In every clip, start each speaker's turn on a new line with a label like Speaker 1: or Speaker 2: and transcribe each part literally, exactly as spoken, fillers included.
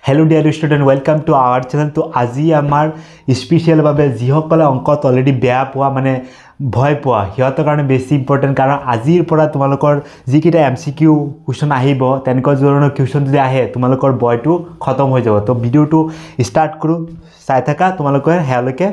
Speaker 1: Hello dear student, welcome to our channel. तो আজি আমাৰ স্পেশাল ভাবে যিসকলে অংকত অলৰেডি বেয়া পোৱা মানে ভয় পোৱা হিয়তৰ কাৰণে বেছি ইম্পৰ্টেন্ট কাৰণ আজিৰ পৰা তোমালোকৰ যিকিটা এমসিকিউ কোৱেশ্চন আহিব তেনেকুৱা ধৰণৰ কোৱেশ্চন যদি আহে তোমালোকৰ ভয়টো খতম হৈ যাব। তো ভিডিওটো স্টাৰ্ট কৰো, চাই থাকা তোমালোকৰ হেলৈকে।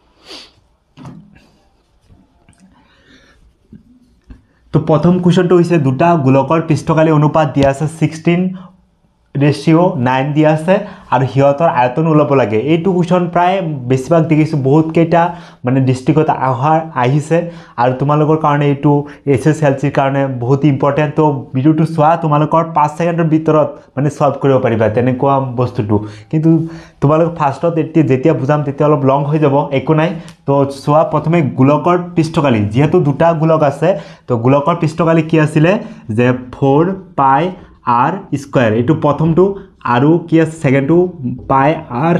Speaker 1: তো প্ৰথম কোৱেশ্চনটো হৈছে দুটা গোলকৰ পৃষ্ঠকালি অনুপাত দিয়া আছে ষোল্ল ৰেশিও নয় দিয়া আছে আৰু হিয়তৰ আয়তন ওলাব লাগে। এইটো কোৱেশ্চন প্ৰায় বেছিভাগ দেখিছো বহুত কেইটা মানে ডিস্ট্ৰিক্টত আহাৰ আহিছে আৰু তোমালোকৰ কাৰণে এইটো এছএছএলসিৰ কাৰণে বহুত ইম্পৰ্টেন্ট। তো ভিডিওটো চোৱা, তোমালোকৰ পাঁচ সেকেন্ডৰ ভিতৰত মানে সলভ কৰিব পাৰিবা তেনেকুৱা বস্তুটো। কিন্তু তোমালোক ফাৰ্ষ্টত এতিয়া যেতিয়া বুজাম তেতিয়া অলপ লং হৈ যাব, একো নাই। তো চোৱা, প্ৰথমে গোলকৰ পৃষ্ঠকালি যেহেতু দুটা গোলক আছে তো গোলকৰ পৃষ্ঠকালি কি আছিল যে ফ'ৰ পাই আর স্কয়ার, এটু প্রথমটো আৰু কি আছে সেকেন্ডটো পাই আর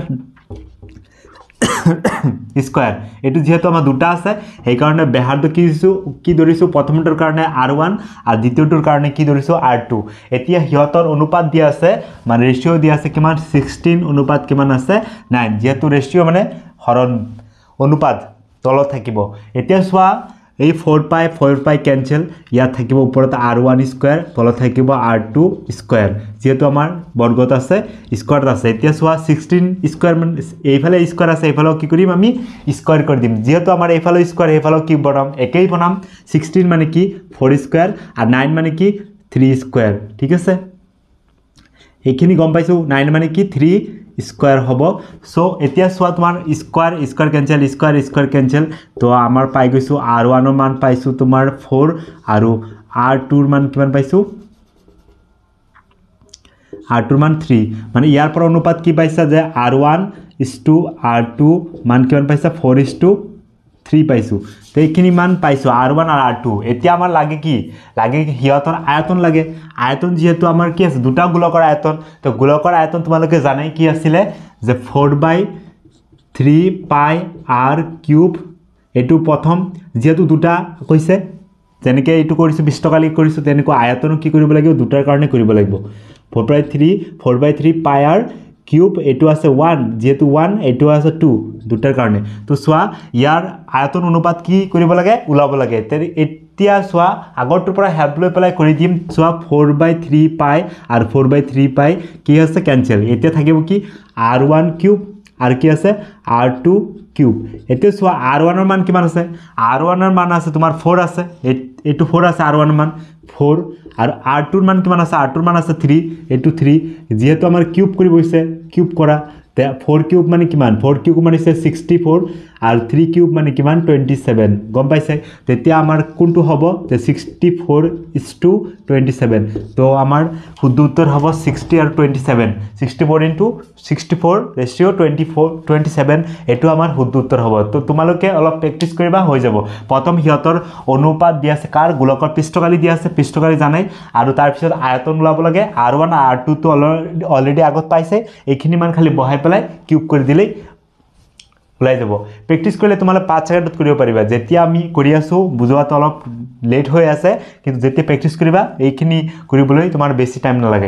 Speaker 1: স্কয়ার। এটু যেহেতু আমার দুটা আছে সেই কারণে বেহারটো কি দিছো কি ধৰিছো প্ৰথমটোৰ কাৰণে আর ওৱান আৰু দ্বিতীয়টোৰ কাৰণে কি ধৰিছো আর টু। এতিয়া হিয়তৰ অনুপাত দিয়া আছে মানে ৰেশিও দিয়া আছে কিমান ষোল্ল অনুপাত কিমান আছে নয়, যেহেতু ৰেশিও মানে হৰণ অনুপাত তলত থাকিব। এতিয়া চোৱা এই ফ'ৰ পাই ফ'ৰ পাই কেনসেল, ইয়াত থাকিব ওপৰত আর ওৱান স্কয়ার, তলত থাকিব আর টু স্কয়ার, যেহেতু আমাৰ বৰ্গত আছে স্কয়াৰত আছে। এতিয়া চোৱা ষোল্ল স্কয়ার মানে এইফালে স্কয়ার আছে, এইফালেও কি কৰিম আমি স্কয়ার কৰি দিম। যেহেতু আমাৰ এইফালে স্কয়ার এইফালেও কি বনাম একেই বনাম। ষোল্ল মানে কি ফ'ৰ স্কয়ার আর নয় মানে কি থ্ৰী স্কয়ার, ঠিক আছে। এইখিনি গম পাইছো, নয় মানে কি থ্ৰী স্কয়ার হব। সো এতিয়া চোৱা তোমাৰ square square cancel square square cancel, তো আমাৰ পাই গৈছো আর ওৱান ৰ মান পাইছো তোমাৰ ফ'ৰ আৰু আর টু ৰ মান কিমান পাইছো আর টু ৰ মান থ্ৰী। মানে ইয়াৰ পৰা অনুপাত কি পাইছা যে r one is to r two মান কিমান পাইছা ফ'ৰ ইজ টু থ্ৰী পাইছো। তো এইখিনি মান পাইছো আর ওৱান আৰু আর টু। এতিয়া আমাৰ লাগে কি লাগে হিয়তৰ আয়তন লাগে। আয়তন যেহেতু আমাৰ কি আছে দুটা গোলকৰ আয়তন, তো গোলকৰ আয়তন তোমালোকে জানাই কি আছিলে যে four by three pi r cube. এইটো প্ৰথম যেহেতু দুটা কৈছে যেনেকৈ এইটো কৰিছো পৃষ্ঠকালি কৰিছো তেনেকুৱা আয়তনো কি কৰিব লাগিব দুটাৰ কাৰণে কৰিব লাগিব। Four by three four by three pi r cube, এইটো আছে ওৱান যেহেতু ওৱান, এইটো আছে টু দুটাৰ কাৰণে। তো চোৱা ইয়াৰ আয়তন অনুপাত কি কৰিব লাগে ওলাব লাগে। এতিয়া চোৱা আগৰটোৰ পৰা হেল্প লৈ পেলাই কৰি দিম। চোৱা ফ'ৰ বাই থ্ৰী পাই আৰু ফ'ৰ বাই থ্ৰী পাই কি আছে কেনসেল, এতিয়া থাকিব কি আর ওৱান কিউব আৰু কি আছে আর টু কিউব। এতিয়া চোৱা আর ওৱানৰ মান কিমান আছে, আর ওৱানৰ মান আছে তোমাৰ ফ'ৰ আছে, এইটো ফ'ৰ আছে আর ওৱানৰ মান ফ'ৰ আৰু আর টুৰ মান কিমান আছে আর টুৰ মান আছে থ্ৰী, এইটো থ্ৰী। যেহেতু আমাৰ কিউব কৰিব হৈছে কিউব কৰা, ফ'ৰ কিউব মানে কিমান ফ'ৰ কিউব মানে হৈছে ছিক্সটি ফ'ৰ আৰু থ্ৰী কিউব মানে কিমান টুৱেণ্টি ছেভেন, গম পাইছে। তেতিয়া আমাৰ কোনটো হ'ব যে sixty four is to twenty seven. তো আমাৰ শুদ্ধ উত্তৰ হ'ব ছিক্সটি আৰু twenty seven, sixty four into sixty four ratio' twenty four twenty seven, এইটো আমাৰ শুদ্ধ উত্তৰ হ'ব। তো তোমালোকে অলপ প্ৰেক্টিছ কৰিবা হৈ যাব। প্ৰথম সিহঁতৰ অনুপাত দিয়া আছে কাৰ গোলকৰ পৃষ্ঠকালি দিয়া আছে, পৃষ্ঠকালি জানাই, আৰু তাৰপিছত আয়তন ওলাব লাগে। আর ওৱান আর টু তো অলৰেডি আগত পাইছে, এইখিনি মান খালি বহাই পেলাই কিউব কৰি দিলেই ওলাই যাব। প্ৰেক্টিছ কৰিলে তোমালোকে পাঁচ ছেকেণ্ডত কৰিব পাৰিবা। যেতিয়া আমি কৰি আছো বুজোৱাটো অলপ লেট হৈ আছে, কিন্তু যেতিয়া প্ৰেক্টিছ কৰিবা এইখিনি কৰিবলৈ তোমাৰ বেছি টাইম নালাগে।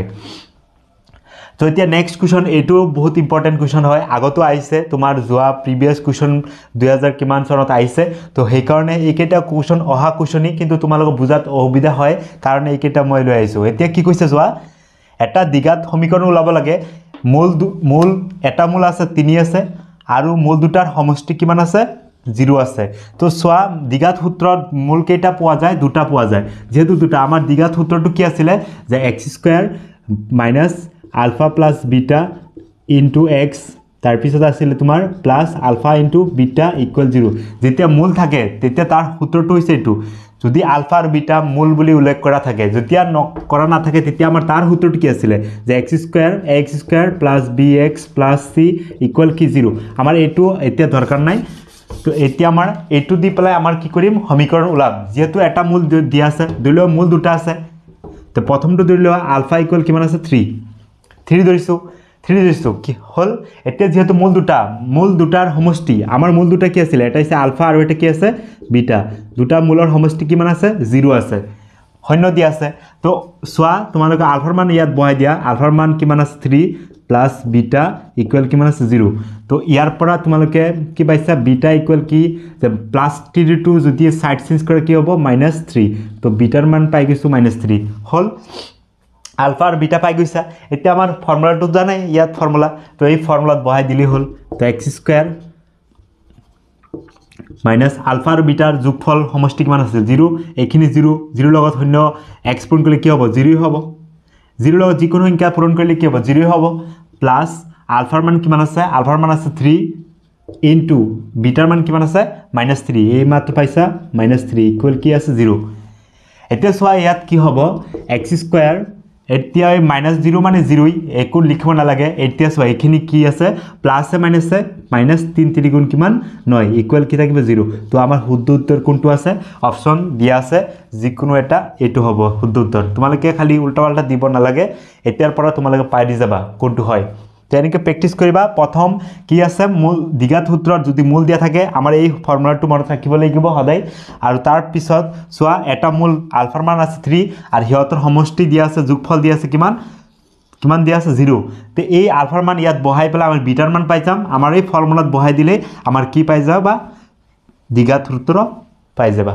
Speaker 1: তো এতিয়া নেক্সট কুৱেশ্যন, এইটো বহুত ইম্পৰ্টেণ্ট কুৱেশ্যন হয়, আগতো আহিছে তোমাৰ যোৱা প্ৰিভিয়াছ কুৱেশ্যন দুই হাজাৰ কিমান চনত আহিছে। তো সেইকাৰণে এইকেইটা কুৱেশ্যন অহা কুৱেশ্যনেই, কিন্তু তোমালোকক বুজাত অসুবিধা হয় কাৰণে এইকেইটা মই লৈ আহিছোঁ। এতিয়া কি কৈছে যোৱা, এটা দ্বিঘাত সমীকৰণ ওলাব লাগে। মূল মূল এটা মূল আছে তিনি আছে আৰু মূল দুটাৰ সমষ্টি কিমান আছে জিৰ' আছে। তো চোৱা দ্বিঘাত সূত্ৰত মূল কেইটা পোৱা যায় দুটা পোৱা যায়, যেহেতু দুটা আমাৰ দ্বিঘাত সূত্ৰটো কি আছিলে যে x square minus alpha plus beta into x, তাৰপিছত আছিলে তোমাৰ plus alpha into beta equal zero'. যেতিয়া মূল থাকে তেতিয়া তাৰ সূত্ৰটো হৈছে এইটো, যদি আলফা আৰু বিটা মূল বুলি উল্লেখ কৰা থাকে, যেতিয়া কৰা নাথাকে তেতিয়া আমাৰ তাৰ সূত্ৰটো কি আছিলে যে x square x square plus b x plus c equal কি জিৰ'। আমাৰ এইটো এতিয়া দৰকাৰ নাই। তো এতিয়া আমাৰ এইটো দি পেলাই আমাৰ কি কৰিম সমীকৰণ ওলাম। যেহেতু এটা মূল দিয়া আছে, ধৰি লোৱা মূল দুটা আছে, তো প্ৰথমটো ধৰি লোৱা আলফা ইকুৱেল কিমান আছে থ্ৰী, থ্ৰী ধৰিছোঁ থ্ৰী ধৰিছোঁ কি হ'ল। এতিয়া যেহেতু মূল দুটা মূল দুটাৰ সমষ্টি, আমাৰ মূল দুটা কি আছিলে এটা হৈছে আলফা আৰু এটা কি আছে বিটা, দুটা মূলৰ সমষ্টি কিমান আছে জিৰ' আছে, শূন্য দিয়া আছে। তো চোৱা তোমালোকে আলফাৰ মান ইয়াত বহাই দিয়া, আলফাৰ মান কিমান আছে থ্ৰী, প্লাছ বিটা ইকুৱেল কিমান আছে জিৰ' তো ইয়াৰ পৰা তোমালোকে কি পাইছা বিটা ইকুৱেল কি যে প্লাছ থ্ৰীটো যদি ছাইড চেঞ্জ কৰে কি হ'ব মাইনাছ থ্ৰী তো বিটাৰ মান পাই গৈছোঁ মাইনাছ থ্ৰী হ'ল আলফা আৰু বিটা পাই গৈছা এতিয়া আমাৰ ফৰ্মুলাটো জানাই ইয়াত ফৰ্মুলা তো এই ফৰ্মুলাত বহাই দিলেই হ'ল তো এক্স স্কুৱেৰ মাইনাছ আলফা আৰু বিটাৰ যোগফল সমষ্টি কিমান আছে জিৰ' এইখিনি জিৰ' জিৰ' লগত শূন্য এক্স পূৰণ কৰিলে কি হ'ব জিৰ' হ'ব জিৰ' লগত যিকোনো সংখ্যা পূৰণ কৰিলে কি হ'ব জিৰ' হ'ব প্লাছ আলফাৰ মান কিমান আছে আলফাৰ মান আছে থ্ৰী ইনটু বিটাৰ মান কিমান আছে মাইনাছ থ্ৰী এই মাত্ৰ পাইছা মাইনাছ থ্ৰী ইকুৱেল কি আছে জিৰ' এতিয়া চোৱা ইয়াত কি হ'ব এক্স স্কুৱেৰ এতিয়া এই মাইনাছ জিৰ' মানে জিৰ'ই একো লিখিব নালাগে এতিয়া চোৱা এইখিনি কি আছে প্লাছে মাইনাছে মাইনাছ তিনি তিনি গুণ কিমান নয় ইকুৱেল কি থাকিব জিৰ' তো আমাৰ শুদ্ধ উত্তৰ কোনটো আছে অপশ্যন দিয়া আছে যিকোনো এটা এইটো হ'ব শুদ্ধ উত্তৰ তোমালোকে খালি উল্টা পাল্টা দিব নালাগে এতিয়াৰ পৰা তোমালোকে পাই দি যাবা কোনটো হয় তেনেকৈ প্ৰেক্টিছ কৰিবা প্ৰথম কি আছে মূল দ্বিঘাত সূত্ৰত যদি মূল দিয়া থাকে আমাৰ এই ফৰ্মুলাটো মনত ৰাখিব লাগিব সদায় আৰু তাৰ পিছত চোৱা এটা মূল আলফাৰ মান আছে থ্ৰী আৰু সিহঁতৰ সমষ্টি দিয়া আছে যোগফল দিয়া আছে কিমান কিমান দিয়া আছে জিৰ' তো এই আলফাৰ মান ইয়াত বহাই পেলাই আমি বিটাৰ মান পাই যাম আমাৰ এই ফৰ্মুলাত বহাই দিলে আমাৰ কি পাই যাবা দ্বিঘাত সূত্ৰ পাই যাবা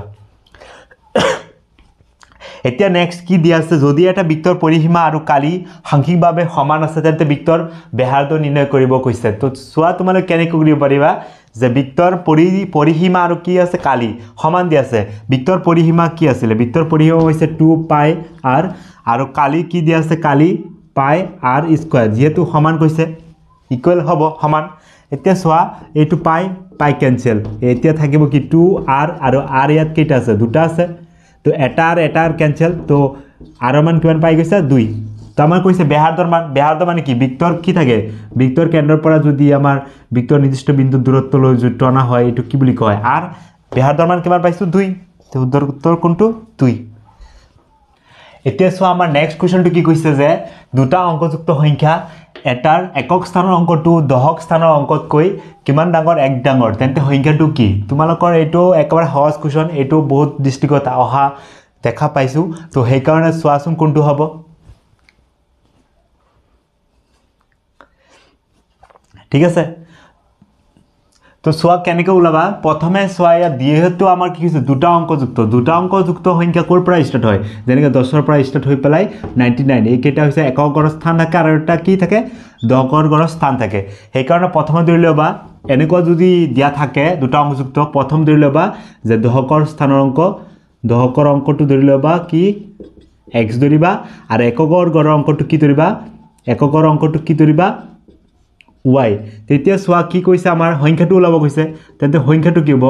Speaker 1: এতিয়া নেক্সট কি দিয়া আছে যদি এটা বৃত্তৰ পৰিসীমা আৰু কালি সাংখ্যিকভাৱে সমান আছে তেন্তে বৃত্তৰ ব্যাসাৰ্ধ নিৰ্ণয় কৰিব কৈছে তো চোৱা তোমালোকে কেনেকৈ কৰিব পাৰিবা যে বৃত্তৰ পৰি পৰিসীমা আৰু কি আছে কালি সমান দিয়া আছে বৃত্তৰ পৰিসীমা কি আছিলে বৃত্তৰ পৰিসীমা হৈছে টু পাই আৰ আৰু কালি কি দিয়া আছে কালি পাই আৰ স্কুৱাৰ যেহেতু সমান কৈছে ইকুৱেল হ'ব সমান এতিয়া চোৱা এইটো পাই পাই কেনচেল এতিয়া থাকিব কি টু আৰ আৰু আৰ ইয়াত কেইটা আছে দুটা আছে তো এটা আর এটা আর ক্যান্সেল তো আর মান কিমান পাই গৈছে দুই তো আমার কইছে ব্যাসার্ধর মান ব্যাসার্ধ মানে কি বৃত্তৰ কি থাকে বৃত্তৰ কেন্দ্ৰৰ পৰা যদি আমাৰ বৃত্তৰ নিৰ্দিষ্ট বিন্দু দূৰত্বলৈ যদি টনা হয় এটো কি বুলি কয় আর ব্যাসাৰ্ধৰ মান কিমান পাইছো দুই তো উত্তৰ উত্তৰ কোনটো দুই এতিয়া চোৱা আমাৰ নেক্সট কোৱেশ্চনটো কি কৈছে যে দুটা অংকযুক্ত সংখ্যা এটাৰ একক স্থানৰ অংকটো দশক স্থানৰ অংকতকৈ কিমান ডাঙৰ এক ডাঙৰ তেন্তে সংখ্যাটো কি তোমালোকৰ এইটো একেবাৰে সহজ কোৱেশ্চন এইটো বহুত দৃষ্টিগত অহা দেখা পাইছো তো সেই কাৰণে চোৱাচোন কোনটো হ'ব ঠিক আছে তো চোৱা কেনেকৈ ওলাবা প্ৰথমে চোৱা ইয়াত যিহেতু আমাৰ কি হৈছে দুটা অংকযুক্ত দুটা অংকযুক্ত সংখ্যা ক'ৰ পৰা ষ্টাৰ্ট হয় যেনেকৈ দহৰ পৰা ষ্টাৰ্ট হৈ পেলাই নাইণ্টি নাইন এইকেইটা হৈছে একক গড়ৰ স্থান থাকে আৰু এটা কি থাকে দশকৰ গড়ৰ স্থান থাকে সেইকাৰণে প্ৰথমে ধৰি ল'বা এনেকুৱা যদি দিয়া থাকে দুটা অংকযুক্ত প্ৰথম ধৰি ল'বা যে দশকৰ স্থানৰ অংক দশকৰ অংকটো ধৰি ল'বা কি এক্স ধৰিবা আৰু এককৰ গড়ৰ অংকটো কি ধৰিবা এককৰ অংকটো কি ধৰিবা y তেতিয়া চোৱা কি কৈছে আমাৰ সংখ্যাটো ওলাব কৈছে তেন্তে সংখ্যাটো কি হ'ব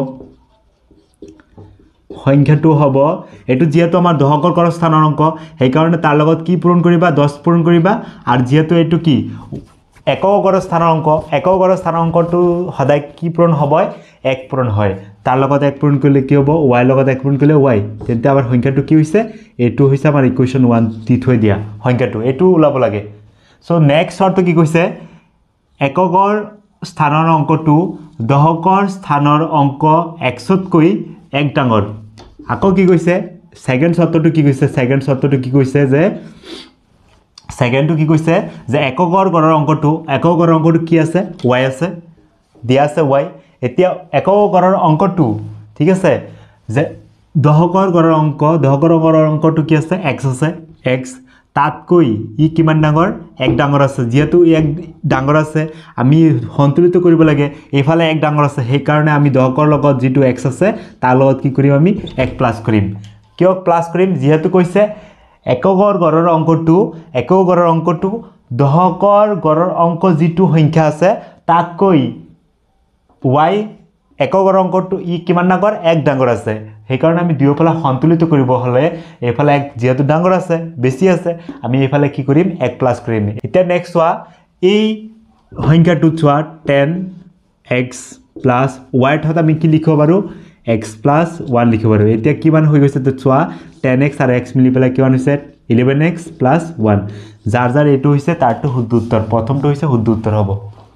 Speaker 1: সংখ্যাটো হ'ব এটো যেহেতু আমাৰ দশকৰ গড়ৰ স্থানৰ অংক সেই কাৰণে তাৰ লগত কি পূৰণ কৰিবা দহ পূৰণ কৰিবা আৰু যেহেতু এটো কি একক গড়ৰ স্থানৰ অংক একক গড়ৰ স্থানৰ অংকটো সদায় কি পূৰণ হ'ব এক পূৰণ হয় তাৰ লগত এক পূৰণ কৰিলে কি হ'ব y লগত এক পূৰণ কৰিলে y তেন্তে আমাৰ সংখ্যাটো কি হৈছে এটো হৈছে আমাৰ ইকুৱেশ্যন ওৱান দি থৈ দিয়া সংখ্যাটো এটো ওলাব লাগে সো নেক্সট শৰ্তটো কি কৈছে এককৰ স্থানৰ অংকটো দশকৰ স্থানৰ অংক এক্সতকৈ এক ডাঙৰ আকৌ কি কৈছে সেকেন্ড শৰ্তটো কি কৈছে সেকেন্ড শৰ্তটো কি কৈছে যে সেকেন্ডটো কি কৈছে যে এককৰ গড়ৰ অংকটো একক গড়ৰ অংকটো কি আছে y আছে দিয়া আছে y এতিয়া একক গড়ৰ অংকটো ঠিক আছে যে দশকৰ গড়ৰ অংক দশকৰ গড়ৰ অংকটো কি আছে x আছে x তাতকৈ ই কিমান ডাঙৰ এক ডাঙৰ আছে যেহেতু এক ডাঙৰ আছে আমি সন্তুলিত কৰিব লাগে এফালে এক ডাঙৰ আছে সেই কাৰণে আমি দশকৰ লগত যেটো x আছে তাৰ লগত কি কৰিম আমি এক প্লাস কৰিম কিয় প্লাস কৰিম যেহেতু কৈছে এককৰ গড়ৰ অংকটো একক গড়ৰ অংকটো দশকৰ গড়ৰ অংক যেটো সংখ্যা আছে তাতকৈ y একক গড়ৰ অংকটো ই কিমান ডাঙৰ এক ডাঙৰ আছে সেই কাৰণে আমি দুয়োফালে সন্তুলিত কৰিব হলে এফালে এক যেহেতু ডাঙৰ আছে বেছি আছে আমি এফালে কি কৰিম এক প্লাস কৰিম এতিয়া নেক্সট চোৱা এই সংখ্যাটো চোৱা টেন এক্স প্লাস y ত আমি কি লিখিব পাৰো x প্লাস ওৱান লিখিব পাৰো এতিয়া কিমান হৈ গৈছে তো চোৱা টেন এক্স আৰু x মিলি পেলাই কিমান হৈছে ইলেভেন এক্স প্লাস ওৱান যাৰ যাৰ এটো হৈছে তাৰটো শুদ্ধ উত্তৰ প্ৰথমটো হৈছে শুদ্ধ উত্তৰ হ'ব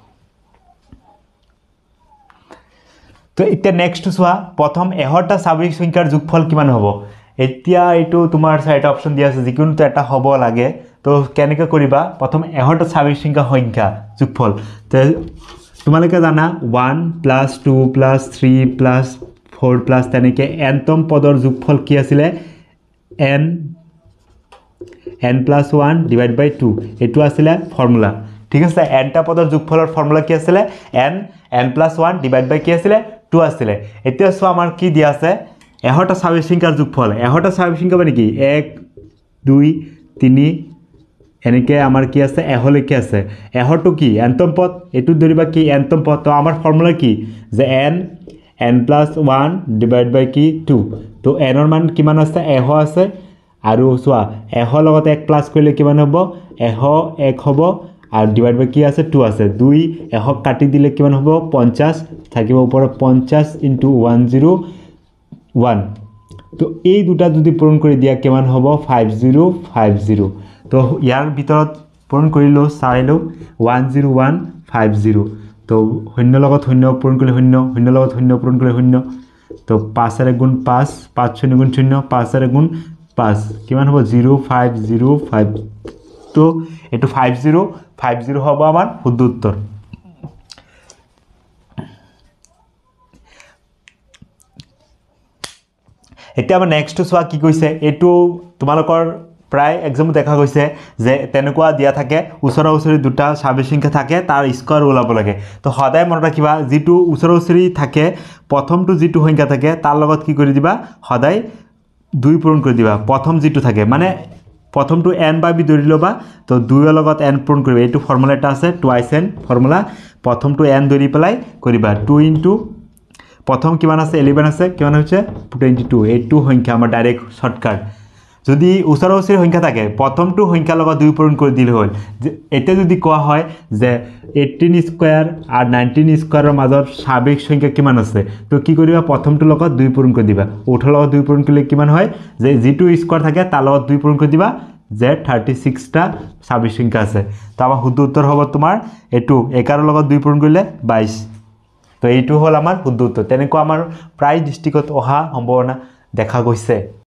Speaker 1: তো এতিয়া নেক্সট চোৱা প্ৰথম এঘাৰটা স্বাভাৱিক সংখ্যাৰ যোগফল কিমান হ'ব এতিয়া এটো তোমাৰ চাৰিটা অপচন দিয়া আছে যিকোনো এটা হ'ব লাগে তো কেনেকৈ কৰিবা প্ৰথম এশটা স্বাভাৱিক সংখ্যা যোগফল তে তোমালোকে জানা one plus two plus three plus four plus তেনেকৈ nতম পদৰ যোগফল কি আছিলে n n plus one divided by two এটো আছিলে ফৰ্মুলা ঠিক আছে nটা পদৰ যোগফলৰ ফৰ্মুলা কি আছিলে n n plus one divided by কি আছিলে two আছিলে এতিয়া সো আমাৰ কি দিয়া আছে এশটা স্বাভাৱিক সংখ্যাৰ যোগফল এশটা স্বাভাৱিক সংখ্যা মানে কি one two three এনেকৈ আমাৰ কি আছে এশলৈকে আছে এশটো কি nতম পদ এটো ধৰিবা কি nতম পদ তো আমাৰ ফৰ্মুলা কি যে n n plus one divided by কি two তো n ৰ মান কিমান আছে এশ আছে আৰু সোৱা এশ লগত এক প্লাস কৰিলে কিমান হ'ব এশ এক হ'ব আৰু ডিভাইড বাই কি আছে two আছে দুই এশ কাটি দিলে কিমান হ'ব পঞ্চাশ থাকিব ওপৰত পঞ্চাশ into one zero one তো এই দুটা যদি পূৰণ কৰি দিয়া কিমান হ'ব five zero five zero তো ইয়াৰ ভিতৰত পূৰণ কৰিলো চাইলো one zero one five zero তো শূন্য লগত শূন্য পূৰণ কৰিলে শূন্য শূন্য লগত শূন্য পূৰণ কৰিলে শূন্য তো পাঁচ এর গুণ পাঁচ পাঁচ শূন্য গুণ শূন্য পাঁচ এর গুণ পাঁচ কিমান হ'ব zero five zero five তো এটো five zero five zero হ'ব আমাৰ শুদ্ধ উত্তৰ এতিয়া আমাৰ নেক্সট সোৱা কি কৈছে এটো তোমালোকৰ প্ৰায় এক্সাম দেখা গৈছে যে তেনেকুৱা দিয়া থাকে উছৰা উছৰি দুটা স্বাভাৱিক সংখ্যা থাকে তাৰ স্কয়াৰ ওলাব লাগে তো সদায় মনত ৰাখিবা যেটো উছৰা উছৰি থাকে প্ৰথমটো যেটো সংখ্যা থাকে তাৰ লগত কি কৰি দিবা সদায় দুই পূৰণ কৰি দিবা প্ৰথম যেটো থাকে মানে প্ৰথমটো n বা b ধৰি লবা তো দুই ৰ লগত n পূৰণ কৰিবা এটো ফৰ্মুলা এটা আছে টুৱাইস n ফৰ্মুলা প্ৰথমটো n ধৰি পেলাই কৰিবা two into প্ৰথম কিমান আছে eleven আছে কিমান হৈছে twenty-two এইটো সংখ্যা আমাৰ ডাইৰেক্ট শর্টকাট যদি উছৰা উছৰি সংখ্যা থাকে প্ৰথমটো সংখ্যা লগত দুই পূৰণ কৰি দিলে হ'ল এটা যদি কোৱা হয় যে eighteen স্কয়াৰ আৰু nineteen স্কয়াৰৰ মাজৰ স্বাভাৱিক সংখ্যা কিমান আছে তো কি কৰিবা প্ৰথমটো লগত দুই পূৰণ কৰি দিবা eighteen লগত দুই পূৰণ কৰিলে কিমান হয় যে যেটো স্কয়াৰ থাকে তাৰ লগত দুই পূৰণ কৰি দিবা যে thirty-six টা স্বাভাৱিক সংখ্যা আছে তো আমাৰ শুদ্ধ উত্তৰ হ'ব তোমাৰ এটো eleven লগত দুই পূৰণ কৰিলে twenty-two তো এইটো হল আমাৰ শুদ্ধ উত্তৰ তেনেকুৱা আমাৰ প্ৰায় দৃষ্টিকোণত অহা সম্ভাৱনা দেখা গৈছে